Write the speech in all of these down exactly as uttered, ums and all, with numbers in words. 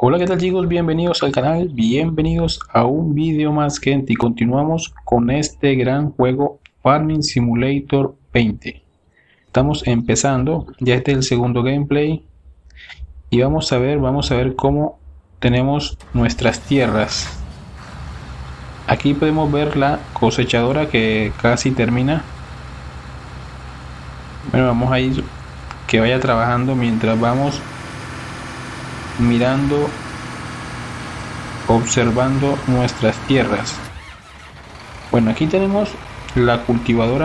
Hola, ¿qué tal chicos? Bienvenidos al canal, bienvenidos a un vídeo más, gente, y continuamos con este gran juego Farming Simulator veinte. Estamos empezando, ya este es el segundo gameplay y vamos a ver, vamos a ver cómo tenemos nuestras tierras. Aquí podemos ver la cosechadora que casi termina. Bueno, vamos a ir que vaya trabajando mientras vamos mirando, observando nuestras tierras. Bueno, aquí tenemos la cultivadora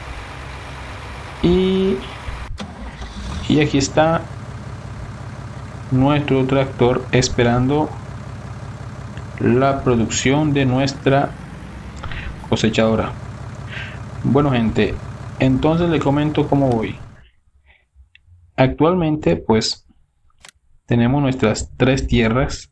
y, y aquí está nuestro tractor esperando la producción de nuestra cosechadora. Bueno, gente, entonces le comento cómo voy. Actualmente pues tenemos nuestras tres tierras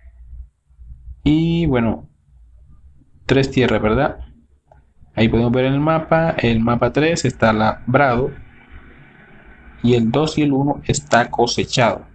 y bueno, tres tierras, ¿verdad? Ahí podemos ver en el mapa, el mapa tres está labrado y el dos y el uno está cosechado.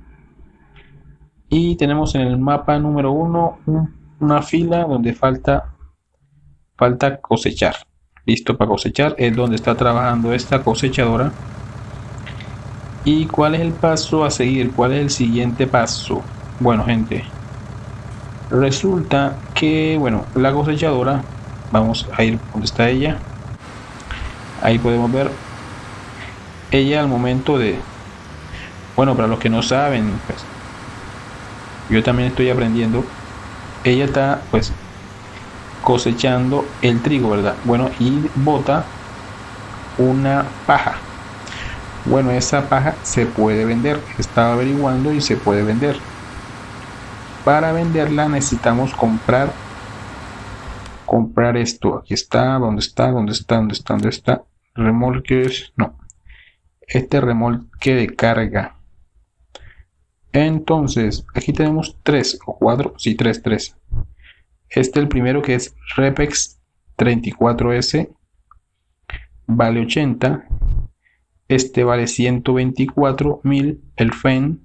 Y tenemos en el mapa número uno una fila donde falta falta cosechar. Listo para cosechar, es donde está trabajando esta cosechadora. ¿Y cuál es el paso a seguir? ¿Cuál es el siguiente paso? Bueno, gente, resulta que, bueno, la cosechadora, vamos a ir donde está ella. Ahí podemos ver ella al momento de, bueno, para los que no saben, pues yo también estoy aprendiendo. Ella está pues cosechando el trigo, ¿verdad? Bueno, y bota una paja. Bueno, esa paja se puede vender. Estaba averiguando y se puede vender. Para venderla necesitamos comprar comprar esto. Aquí está, ¿dónde está? ¿Dónde está? ¿Dónde está? ¿Dónde está? Remolques, no. Este remolque de carga. Entonces, aquí tenemos tres o cuatro, sí, tres, tres. Este, el primero, que es Repex treinta y cuatro S, vale ochenta. Este vale ciento veinticuatro mil, el F E N.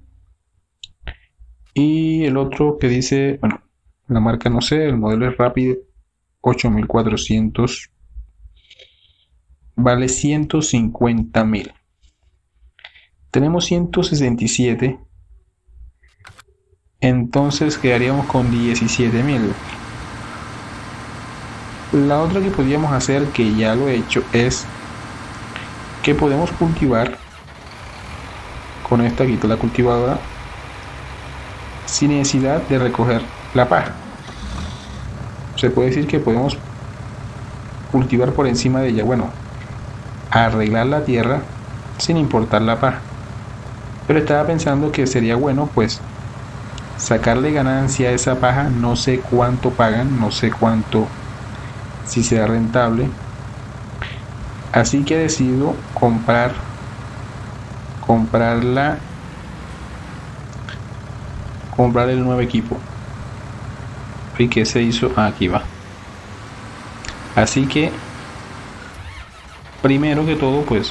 Y el otro que dice, bueno, la marca no sé, el modelo es Rapid ocho mil cuatrocientos, vale ciento cincuenta mil. Tenemos ciento sesenta y siete, entonces quedaríamos con diecisiete mil. La otra que podríamos hacer, que ya lo he hecho, es que podemos cultivar con esta, aquí la cultivadora, sin necesidad de recoger la paja. Se puede decir que podemos cultivar por encima de ella, bueno, arreglar la tierra sin importar la paja. Pero estaba pensando que sería bueno pues sacarle ganancia a esa paja. No sé cuánto pagan, no sé cuánto, si sea rentable. Así que decido comprar comprarla comprar el nuevo equipo. ¿Y qué se hizo? Ah, aquí va. Así que primero que todo pues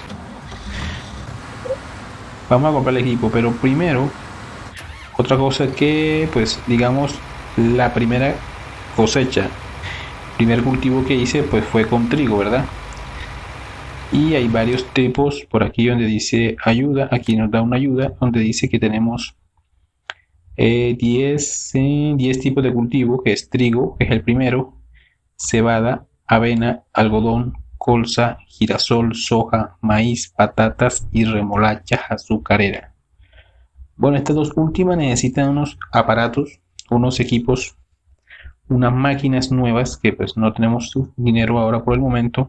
vamos a comprar el equipo, pero primero otra cosa que pues digamos la primera cosecha, primer cultivo que hice pues fue con trigo, ¿verdad? Y hay varios tipos por aquí donde dice ayuda. Aquí nos da una ayuda donde dice que tenemos eh, diez, eh, diez tipos de cultivo, que es trigo, que es el primero, cebada, avena, algodón, colza, girasol, soja, maíz, patatas y remolacha azucarera. Bueno, estas dos últimas necesitan unos aparatos, unos equipos, unas máquinas nuevas que pues no tenemos dinero ahora por el momento.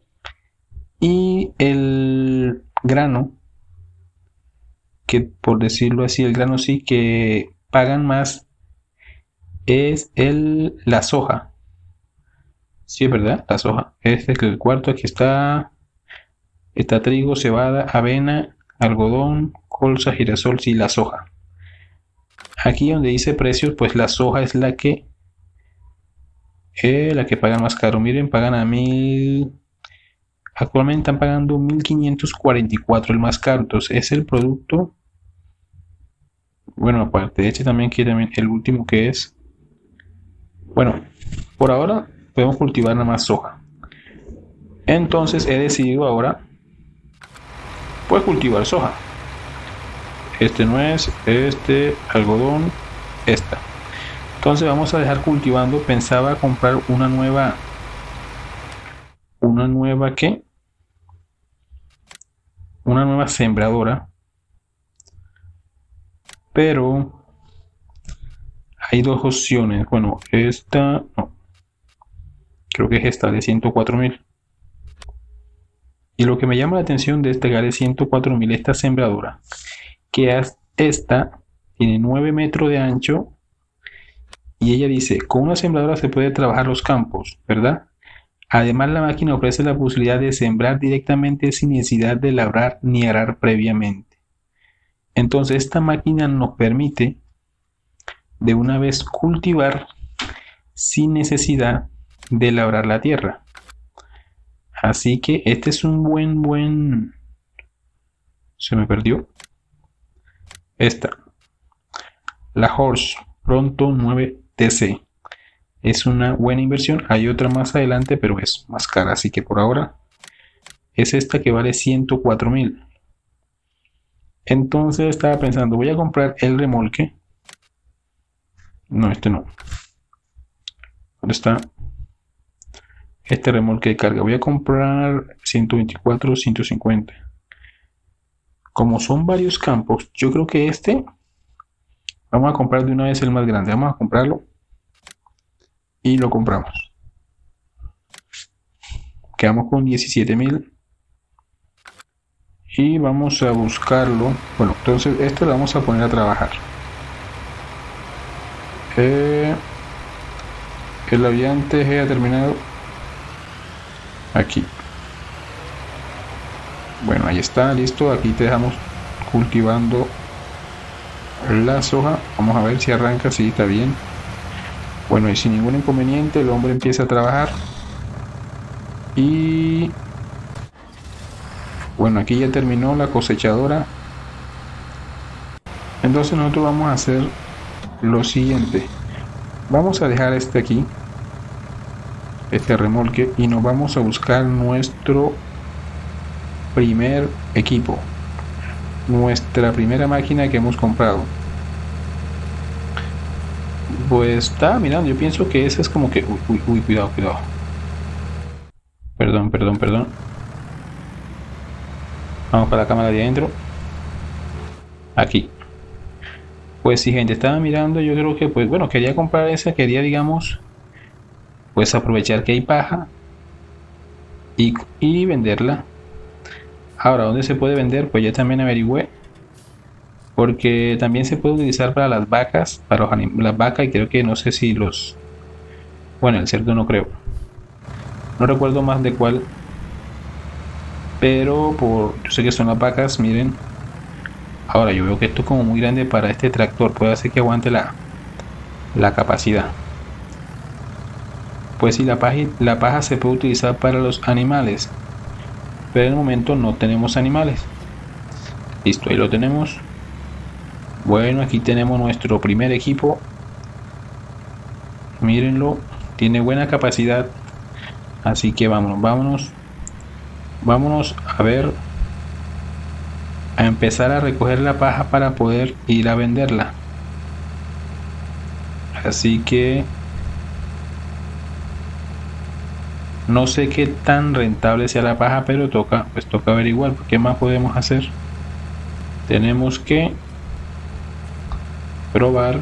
Y el grano, que por decirlo así, el grano sí que pagan más, es el, la soja. Sí, es verdad, la soja. Este es el cuarto, aquí está. Está trigo, cebada, avena, algodón, colza, girasol, sí, la soja. Aquí donde dice precios, pues la soja es la que eh, la que pagan más caro. Miren, pagan a mil. Actualmente están pagando mil quinientos cuarenta y cuatro el más caro. Entonces es el producto Bueno, aparte de este también quiere el último que es, bueno, por ahora podemos cultivar nada más soja. Entonces he decidido ahora pues cultivar soja. Este no es, este algodón, esta. Entonces vamos a dejar cultivando. Pensaba comprar una nueva, una nueva ¿qué? Una nueva sembradora, pero hay dos opciones. Bueno, esta no, creo que es esta de ciento cuatro mil. Y lo que me llama la atención de esta de ciento cuatro mil, esta sembradora, que esta tiene nueve metros de ancho y ella dice, con una sembradora se puede trabajar los campos, ¿verdad? Además, la máquina ofrece la posibilidad de sembrar directamente sin necesidad de labrar ni arar previamente. Entonces, esta máquina nos permite de una vez cultivar sin necesidad de labrar la tierra. Así que este es un buen, buen... Se me perdió. Esta. La Horse Pronto nueve T C. Es una buena inversión. Hay otra más adelante, pero es más cara. Así que por ahora es esta que vale ciento cuatro mil. Entonces estaba pensando, voy a comprar el remolque. No, este no. ¿Dónde está? Este remolque de carga. Voy a comprar ciento veinticuatro, ciento cincuenta. Como son varios campos, yo creo que este vamos a comprar de una vez el más grande. Vamos a comprarlo y lo compramos. Quedamos con diecisiete mil y vamos a buscarlo. Bueno, entonces esto lo vamos a poner a trabajar. Eh, el aviante G ha terminado. Aquí. Bueno, ahí está, listo. Aquí te dejamos cultivando la soja. Vamos a ver si arranca. Sí, está bien. Bueno, y sin ningún inconveniente el hombre empieza a trabajar. Y bueno, aquí ya terminó la cosechadora. Entonces nosotros vamos a hacer lo siguiente. Vamos a dejar este aquí, este remolque, y nos vamos a buscar nuestro primer equipo, nuestra primera máquina que hemos comprado. Pues está mirando, yo pienso que esa es como que uy, uy, uy, cuidado, cuidado. Perdón, perdón, perdón. Vamos para la cámara de adentro. Aquí. Pues si gente estaba mirando, yo creo que pues bueno, quería comprar esa, quería digamos pues aprovechar que hay paja y, y venderla. Ahora, ¿dónde se puede vender? Pues ya también averigüé, porque también se puede utilizar para las vacas, para los las vacas, y creo que no sé si los, bueno, el cerdo no creo, no recuerdo más de cuál, pero por, yo sé que son las vacas. Miren, ahora yo veo que esto es como muy grande para este tractor, puede hacer que aguante la, la capacidad. Pues si la paja, la paja se puede utilizar para los animales, pero en el momento no tenemos animales. Listo, ahí lo tenemos. Bueno, aquí tenemos nuestro primer equipo. Mírenlo, tiene buena capacidad. Así que vámonos, vámonos. Vámonos a ver, a empezar a recoger la paja para poder ir a venderla. Así que no sé qué tan rentable sea la paja, pero toca, pues toca averiguar. ¿Qué más podemos hacer? Tenemos que probar,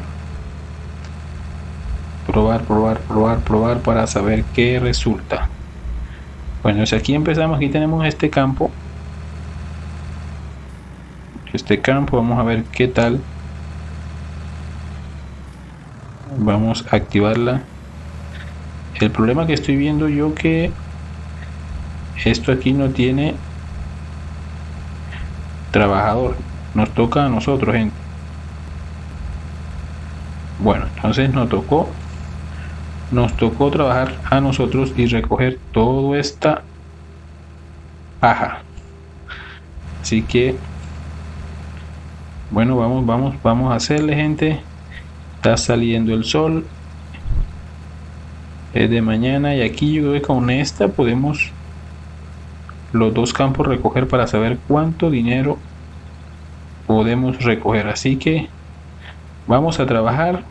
probar, probar, probar, probar para saber qué resulta. Bueno, si aquí empezamos, aquí tenemos este campo. Este campo, vamos a ver qué tal. Vamos a activarla. El problema que estoy viendo yo que esto aquí no tiene trabajador. Nos toca a nosotros, gente. Bueno, entonces nos tocó nos tocó trabajar a nosotros y recoger toda esta paja. Así que Bueno, vamos, vamos, vamos a hacerle, gente. Está saliendo el sol. Es de mañana y aquí yo creo que con esta podemos los dos campos recoger para saber cuánto dinero podemos recoger. Así que vamos a trabajar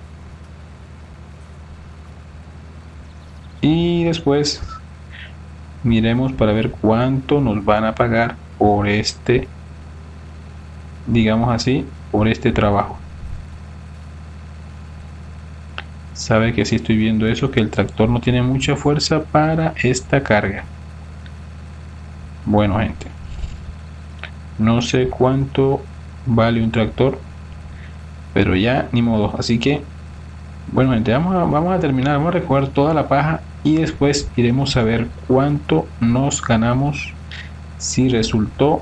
y después miremos para ver cuánto nos van a pagar por este, digamos así, por este trabajo. Sabe que si estoy viendo eso, que el tractor no tiene mucha fuerza para esta carga. Bueno, gente, no sé cuánto vale un tractor, pero ya ni modo. Así que bueno, gente, vamos a, vamos a terminar, vamos a recoger toda la paja y después iremos a ver cuánto nos ganamos, si resultó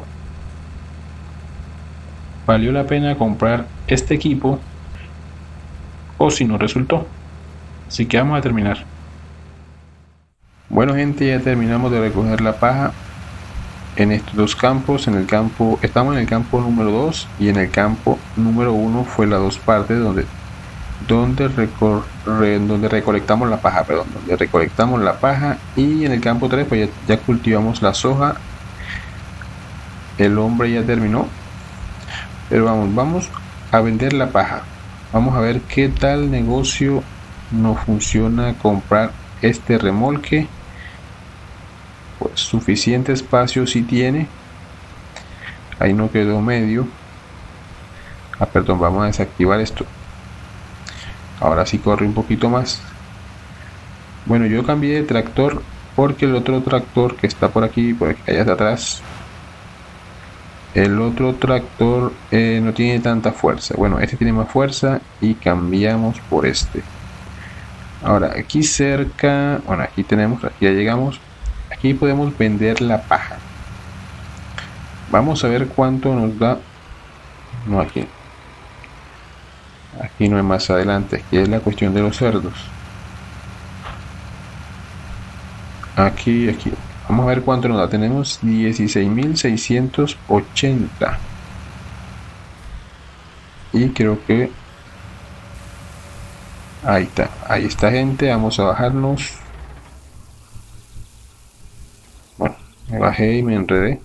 valió la pena comprar este equipo o si no resultó. Así que vamos a terminar. Bueno, gente, ya terminamos de recoger la paja en estos dos campos. En el campo, estamos en el campo número dos y en el campo número uno fue las dos partes donde donde, recor re donde recolectamos la paja, perdón, donde recolectamos la paja, y en el campo tres pues ya, ya cultivamos la soja. El hombre ya terminó, pero vamos, vamos a vender la paja. Vamos a ver qué tal negocio nos funciona comprar este remolque. Pues suficiente espacio si tiene, ahí no quedó medio. Ah, perdón, vamos a desactivar esto. Ahora sí corre un poquito más. Bueno, yo cambié de tractor porque el otro tractor que está por aquí, por aquí, allá atrás, el otro tractor eh, no tiene tanta fuerza. Bueno, este tiene más fuerza y cambiamos por este. Ahora aquí cerca, bueno, aquí tenemos, aquí ya llegamos. Aquí podemos vender la paja. Vamos a ver cuánto nos da. No, aquí. Aquí no es más adelante, aquí es la cuestión de los cerdos. Aquí, aquí. Vamos a ver cuánto nos da. Tenemos dieciséis mil seiscientos ochenta. Y creo que... Ahí está. Ahí está, gente. Vamos a bajarnos. Bueno, me bajé y me enredé.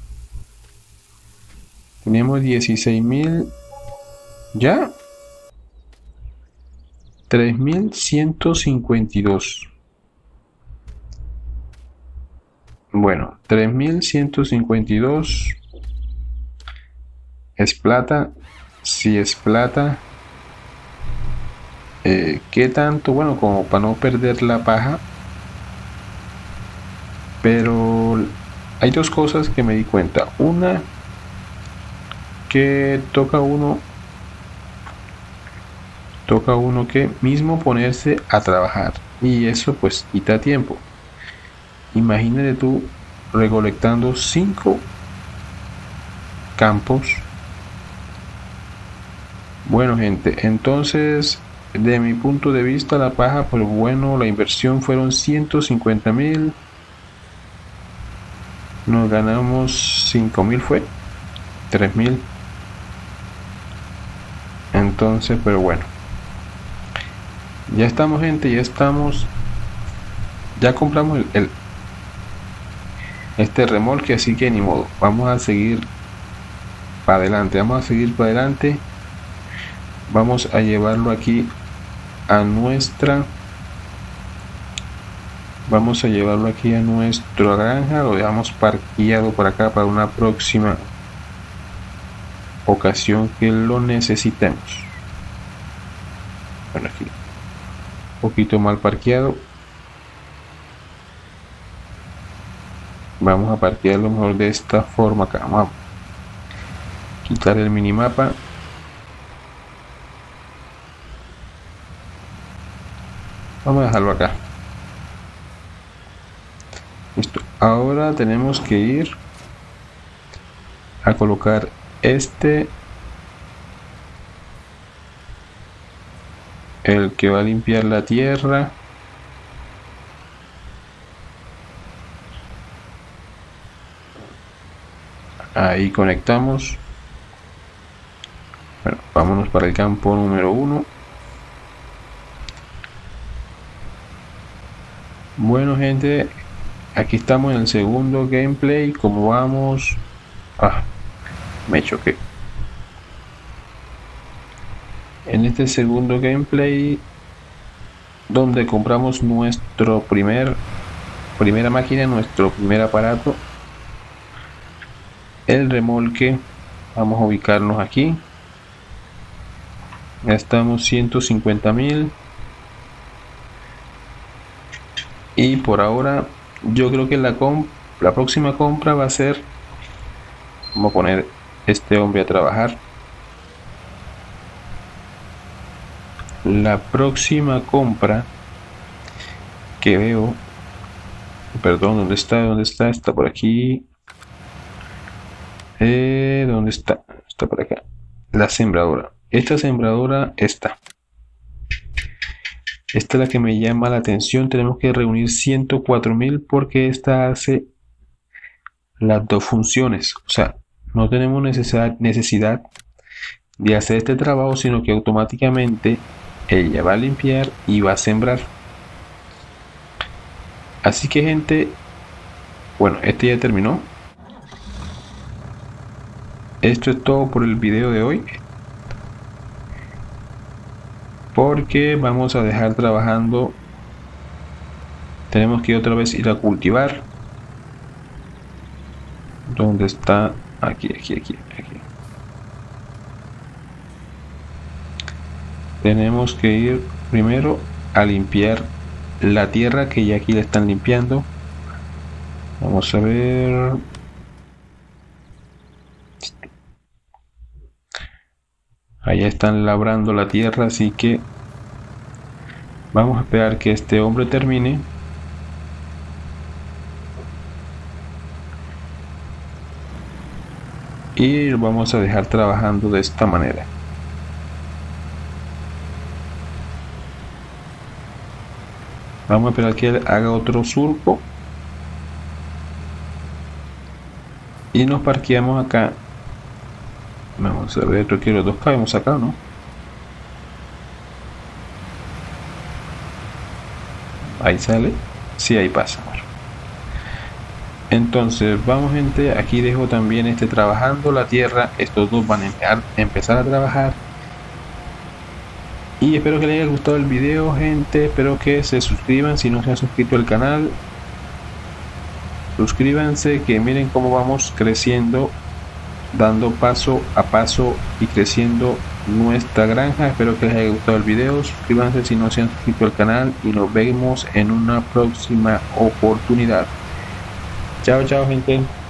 Tenemos dieciséis mil. ¿Ya? tres mil ciento cincuenta y dos. Bueno, tres mil ciento cincuenta y dos es plata. Si es plata, eh, ¿qué tanto? Bueno, como para no perder la paja. Pero hay dos cosas que me di cuenta. Una, que toca uno toca uno que mismo ponerse a trabajar, y eso pues quita tiempo. Imagínate tú recolectando cinco campos. Bueno, gente, entonces de mi punto de vista la paja, pues bueno, la inversión fueron ciento cincuenta mil, nos ganamos cinco mil, fue tres mil. Entonces, pero bueno, ya estamos, gente, ya estamos, ya compramos el, el este remolque, así que ni modo, vamos a seguir para adelante, vamos a seguir para adelante. Vamos a llevarlo aquí a nuestra vamos a llevarlo aquí a nuestra granja. Lo dejamos parqueado por acá para una próxima ocasión que lo necesitemos. Bueno, aquí un poquito mal parqueado. Vamos a parquearlo mejor de esta forma acá. Vamos a quitar el minimapa. Vamos a dejarlo acá. Listo. Ahora tenemos que ir a colocar este, el que va a limpiar la tierra. Ahí conectamos. Bueno, Vámonos para el campo número uno. Bueno, gente, aquí estamos en el segundo gameplay. Como vamos... Ah, me choqué. En este segundo gameplay, donde compramos nuestro primer primera máquina, nuestro primer aparato, el remolque. Vamos a ubicarnos aquí. Gastamos ciento cincuenta mil. Y por ahora yo creo que la, comp la próxima compra va a ser, vamos a poner este hombre a trabajar. La próxima compra que veo, perdón, ¿dónde está? ¿Dónde está? Está por aquí. Eh, ¿Dónde está? Está por acá. La sembradora. Esta sembradora está. Esta es la que me llama la atención. Tenemos que reunir ciento cuatro mil porque esta hace las dos funciones. O sea, no tenemos necesidad, necesidad de hacer este trabajo, sino que automáticamente ella va a limpiar y va a sembrar. Así que, gente, bueno, este ya terminó. Esto es todo por el video de hoy, porque vamos a dejar trabajando. Tenemos que otra vez ir a cultivar. ¿Dónde está? Aquí, aquí, aquí, aquí. Tenemos que ir primero a limpiar la tierra, que ya aquí la están limpiando. Vamos a ver. Allá están labrando la tierra, así que vamos a esperar que este hombre termine. Y lo vamos a dejar trabajando de esta manera. Vamos a esperar que él haga otro surco. Y nos parqueamos acá. Vamos a ver, creo que los dos cabemos acá, ¿no? Ahí sale. Sí, ahí pasa. Bueno. Entonces, vamos, gente. Aquí dejo también este trabajando la tierra. Estos dos van a empezar a trabajar. Y espero que les haya gustado el video, gente. Espero que se suscriban si no se han suscrito al canal. Suscríbanse, que miren cómo vamos creciendo, dando paso a paso y creciendo nuestra granja. Espero que les haya gustado el video. Suscríbanse si no se han suscrito al canal y nos vemos en una próxima oportunidad. Chao, chao, gente.